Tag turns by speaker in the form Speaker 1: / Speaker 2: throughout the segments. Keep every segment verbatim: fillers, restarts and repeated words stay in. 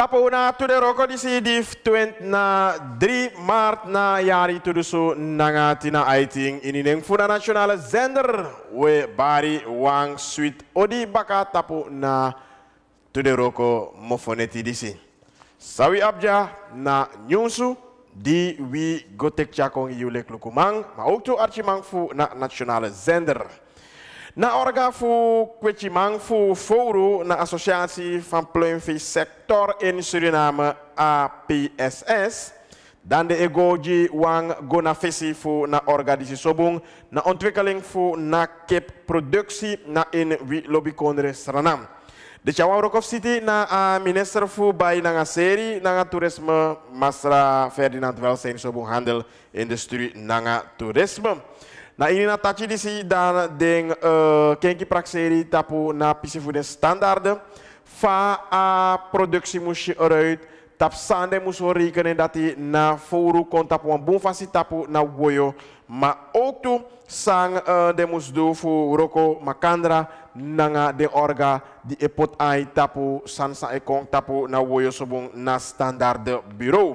Speaker 1: Tapo na to de roko di si di twint na drie maart na jari to de so nanga tina aiting inineng funa nationale zender we bari wang sweet odi baka tapo na to de roko mofoneti di si. Sawi abja na nyusu di wi gotek chakong yulek lukumang ma ook to archimang fu na nationale zender. Na orga fu kwetjimang fu foru na associatie van pluimvee sector in Suriname A P S S. Dan de egoji wang gona visi fu na orga disi sobung na ontwikkeling fu na kip productie na in wi lobby kondre Suriname. De Chawarokov City na uh, minister fu bij na serie na toerisme Masra Ferdinand Welzijn sobung handel industrie na toerisme. Na ini na tachi disi dan ding uh, kenki prakseri tapu na pisifude standaarden fa a productie moest eruit tap sande moest rekenen dat hij na foru kon tapu een boom fasi tapu na woyo maar ook toe sang uh, de moest do fu roko makandra nanga de orga di epot ai tapu sansa ekong tapu na woyo sobong na standaarden bureau.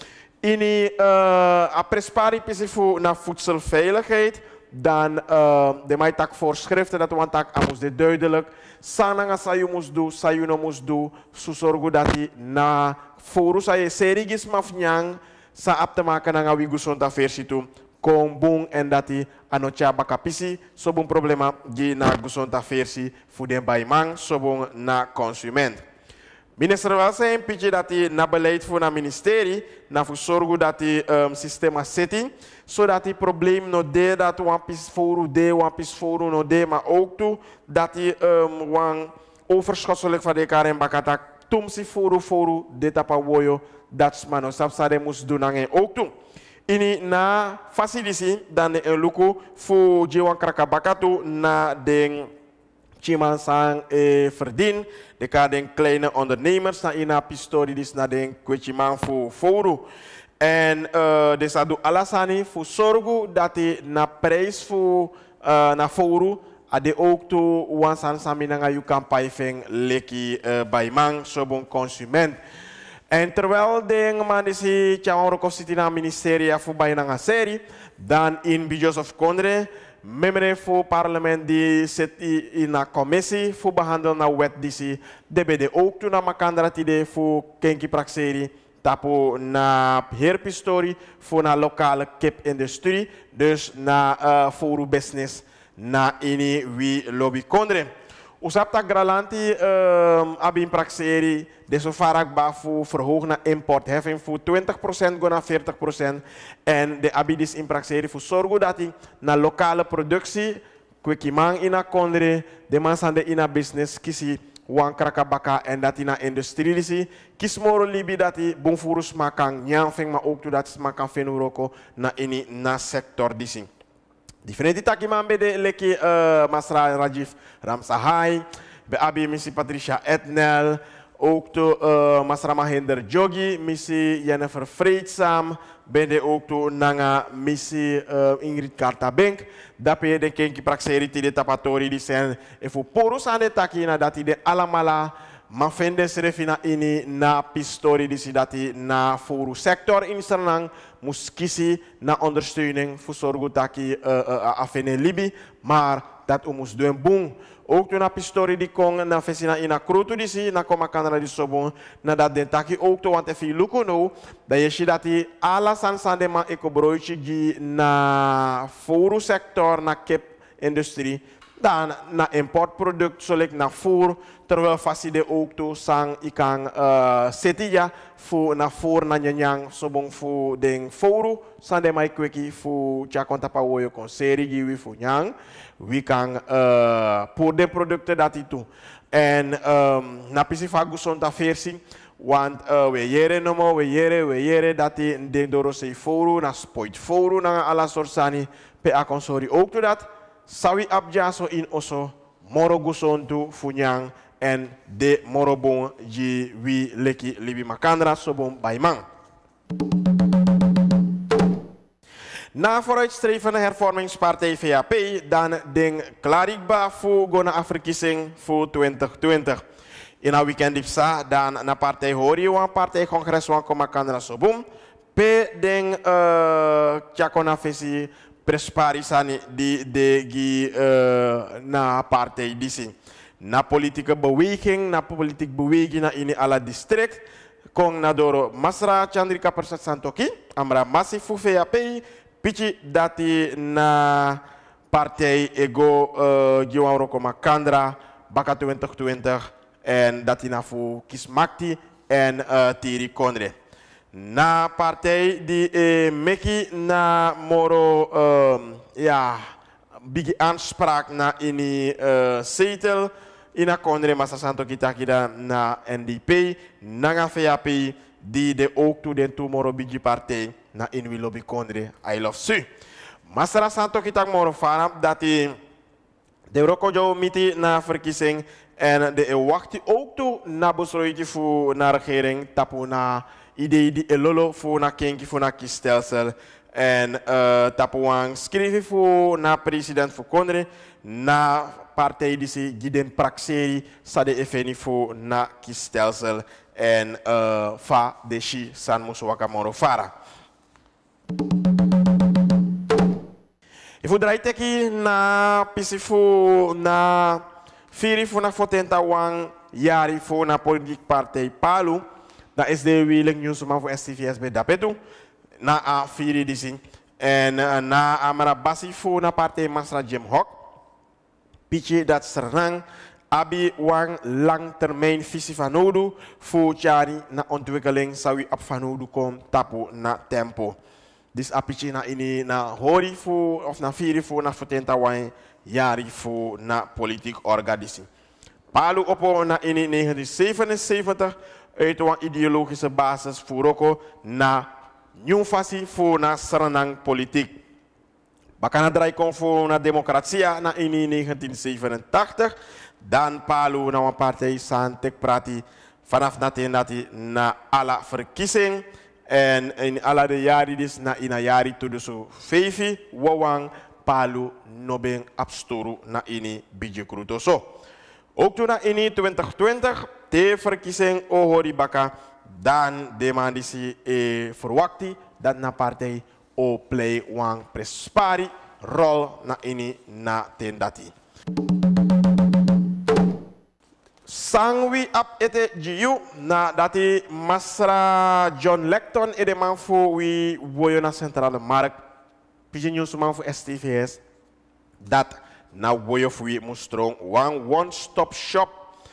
Speaker 1: Ini uh, a prespari pisifu na voedselveiligheid. Dan uh, de mij tak voorschriften dat we tak amus de duidelijk. Sananga sayu moest doen, sayu no moest doen. Susorgu dat hij na foru saye serigis mafnyang sa ap te maken na wi gusonta versi tu. Kom bung en dat hij anocha bakapisi sobung problema gi na gusonta versi fu den baimang sobung na consument. Minister Welzijn pitje dat hij na beleid voor na ministerie na voor zorgen dat hij um, systema setting zodat hij probleem no de dat wampis foru de wampis foru no de maar ook toe dat hij um, wang overschotselijk van de karen bakatak tumsi foru foru de tapa woyo dat man op sade moest doen en ook toe. Ini na facility dan de luku voor jiwan krakabakatu na den Chiman sang e verdien, de ka den kleine ondernemers na ina pistori dis na den kwetjimang fu foru. En uh, de sadu alasani fu sorgu dat de na prijs fu uh, na foru ade ook to wansan samina nga yu kampai feng leki uh, baimang sobong consument. En terwijl de man disi Chawarokov City na ministeria fu bayna nga seri, dan in Bijos of Kondre membre voor parlement die zit in een commissie voor behandelen na wet disi debede ook toen na makandra tide voor kenki prakseri tapo na herpistori voor na lokale kipindustrie dus na uh, voor business na ini wi lobby kondre. Usapta gralanti um, abin prakseri de so vaak ba voor verhoog na importheffing voor twintig procent go naar veertig procent en de abidis in prakseri voor zorgen dat hij na lokale productie kwekimang ina kondre de mansande ina business kisi wan krakabaka en dat ina industrie disi kismoro libi dat hij bonfurus makang nyangfeng maar ook to dat makang fenuroko na ini na sector disi. Diferente taki mambe de leki uh, Masra Rajiv Ramsahai, be abi misi Patricia Etnel, ook to uh, Masra Mahinder Jogi, misi Jennifer Vreedsam, bende ook to nanga misi uh, Ingrid Kartabenk, dape de kenki prakseri ti de tapatori di sen e fu porus ane taki na dati de alamala ma fende serefina ini na pistori di sidati na foru sector in Suriname muskisi na ondersteuning voor zorgen dat je uh, uh, afene libi, maar dat we moest doen boom. Ook toen na pistori die kon na vesina ina krutu di si na koma kanara di sobon na dat den taki ook to want efi luko no dat je ziet dat die ala sansande ma eko broodje gi na foru sector na kip industrie dan na importproduct zoals na voer terwijl faside ook to sang ikang uh, setia fu na voer na nyanyang sobong fu ding foru sande mai kweki fu chakonta pa woyo kon seri giwi fu nyang we kan uh, pour de producten dat itu en um, na pisi faguson ta versi want uh, we yere nomo we yere we yere dat die ding doro se foru na spoit foru na ala sorsani pe akonsori ook to dat sawi abja so in oso moro gusontu funyang en de morobon ji wi leki libi makandra sobon baimang. Na vooruitstrevende hervormingspartij V A P dan ding klarikba voor gona afverkiezing voor twintig twintig. In een weekend dipsa dan na partij hori wan partij congres wan koma kandra sobum pe den uh, chakona fesi presparisani di de gi uh, na partij disi. Na politieke beweging, na politieke beweging na ini ala district kong na doro Masra Chandrika Persat Santoki amra masif fufea pei pichi dati na partij ego uh, giwan rokoma kandra baka twintig twintig en dati na fu kismakti en uh, tiri kondre. Na partij die eh, meki na moro um, ja bigi aanspraak na ini uh, zetel ina kondre masa santo kita kita na N D P nanga V A P die de ook toe den toe moro bigi partij na inwi lobby kondre I love su. Masara santo kita moro fana dati de roko jo miti na verkiezing en de wacht ook toe na besluitje voor na regering tapu na idee die elolo voor na kenki voor na kiesstelsel en uh, tapuang schrijven voor na president voor kondre na partij die ze giden praxeri sa de effeni voor na kiesstelsel en uh, fa de shi san muswaka moro fara. Ifu draai teki na pisifu na firi fu na fotenta wang yari fu na politiek partij Palu. Dat is de wieling nieuwsman voor S T V S bij Dapetu. Na a firi disi. En uh, na amara basi fu na partij Masra Jim Hok. Piche dat serang abi wang lang termijn visie van nodu voor jari na ontwikkeling sawi op van nodu kom tapu na tempo. Dus apiche na ini na hori fu of na firi fu na fotenta wang yari fu na politiek organisatie. Palu opo na ini negentien zevenenzeventig uit een ideologische basis voor Roko na nieuw fasie voor na serenang politiek. Bakana draai kon voor na democratia na ini negentien zevenentachtig. Dan Palu na een partij Santek Prati vanaf natin nati na alla verkiezing. En in alla de jaren dus na ina jari to dus vijf wawang Palu nobeng abstoru na ini bidje kruto so. Ook toen na ini twintig twintig de verkiezing ohori baka dan demandisi e verwakti dat na partij o play wang prespari rol na ini na tendati. Sangwi ap ete jiu na dati Masra John Lecton e de man fu wi woyo na centrale mark pijin news man fu S T V S dat na woyo fu wi mustrong one one stop shop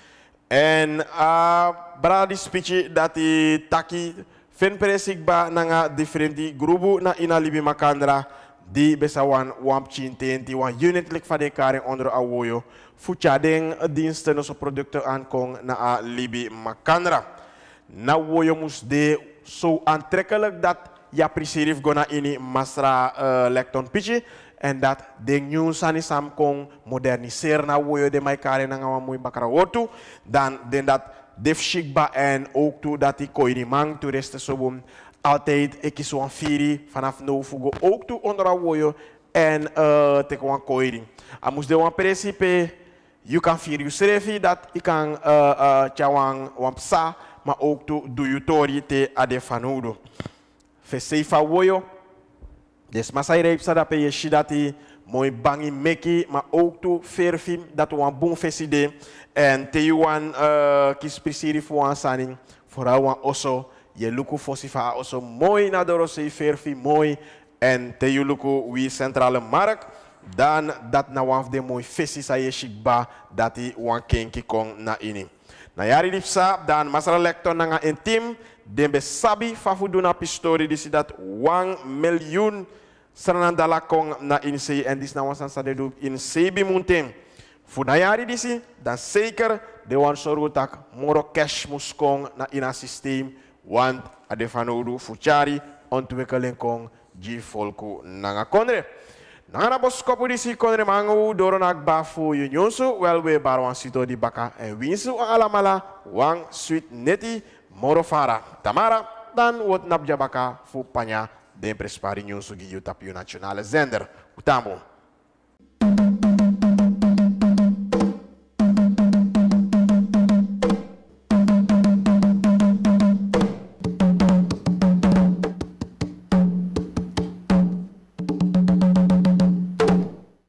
Speaker 1: en a bradi speech dati taki fen presik ba nanga differenti grupu na ina libi makandra di besawan wamp chinti wan unit lik fade kare onder a woyo fucha den diensten no so producten aankong na a libi makandra na woyo mus de so aantrekkelijk dat ja preserif gona ini Masra uh, Lecton pichi en dat de nieuw sani sam kong moderniseren na woyo de mai kare na ngawa muy bakara wotu dan den dat def shikba en ook toe dat die koiri mang toeristen sobum altijd ik zo een firi vanaf no fugo ook toe onder a woyo en uh, te kwan koiri amus de wan principe you kan firi you srefi dat ik kan uh, uh, chawang wampsa maar ook toe do you tori te ade fanudo feseifa woyo des masai reep sa da pe yeshi dati mooi bangi meki maar ook toe verfim dat wan bon feside en te yuan uh, kis prisiri fu wan saning vooral wan oso je luku fosifa oso mooi na doro se verfi mooi en te yu luku wi centrale mark dan dat na wan de mooi fesi sa yeshik ba dati wan kenki kong na ini na yari lipsa dan Masra Lecton nanga intim dembe sabi fafudu na pistori disi dat wan miljoen Sernandala kong na inse en dis na wan san sa de do in sebi munten fu na yari disi dan zeker de wan soru tak moro cash muskong na ina systeem want ade fanodu fuchari ontwikkeling kong ji volku nanga kondre nanga bos kopu disi kondre mangu doronak bafu yunyonsu welwe barwan sito di baka en winsu alamala wang sweet neti morofara tamara dan wot nabja baka fu panya den prespari nyonsu gi YouTube nationale zender utambo